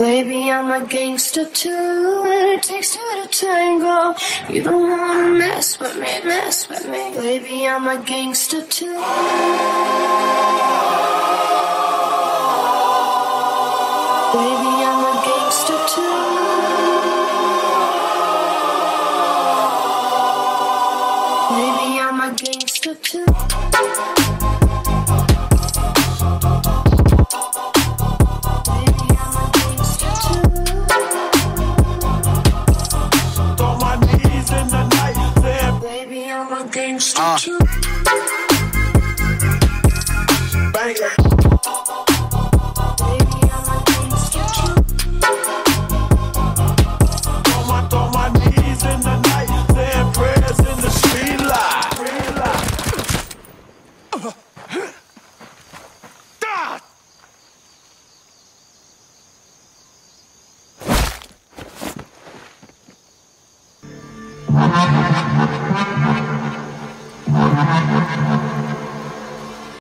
Baby, I'm a gangster too, and it takes two to tango. You don't wanna mess with me, mess with me. Baby, I'm a gangster too. Baby, I'm a gangster too. Baby, I'm a gangster too. Gangsta too. Bang it. Baby, I'm a gangsta too. On my knees in the night, saying prayers in the street light. God!